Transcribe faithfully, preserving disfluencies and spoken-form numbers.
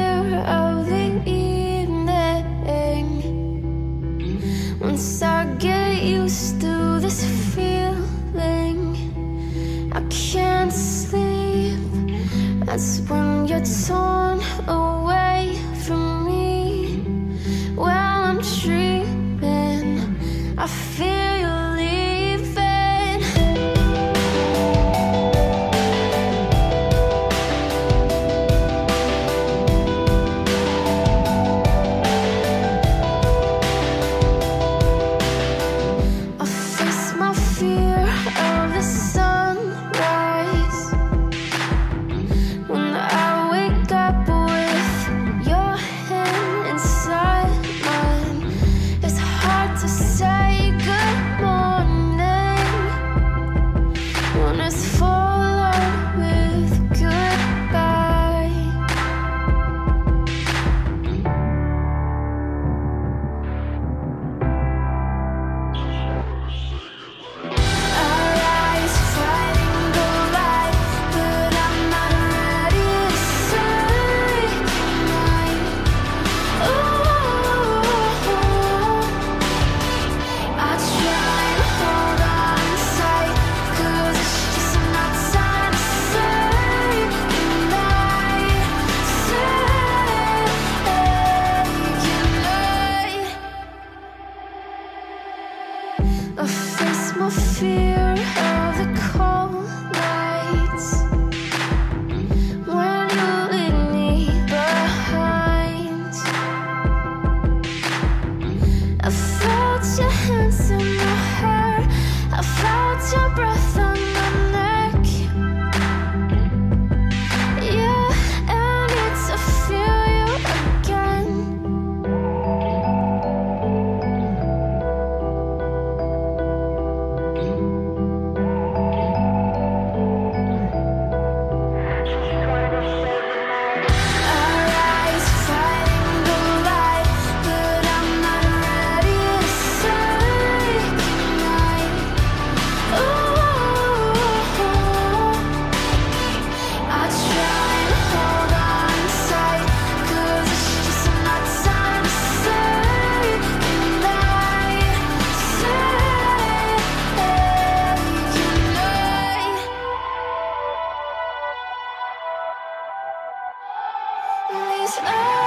fear of the evening. Once I get used to this feeling, I can't sleep. That's when you're torn away from me. While I'm dreaming, I feel you leaving. I face my fear of the sunrise. When I wake up with your hand inside mine, it's hard to say good morning when it's followed with goodbye. Our eyes fighting the light, but I'm not ready to say goodnight. Ooh, I try and hold on tight, 'cause it's just not time to say goodnight. Say goodnight. I face my fear of the cold nights when you leave me behind. I felt your hands in my hair, I felt your breath on my neck. Yeah, I need to feel you again. Our eyes fighting the light, but I'm not ready to say goodnight. Ooh, I try and hold on tight, 'cause it's just not time to say goodnight. Say goodnight. These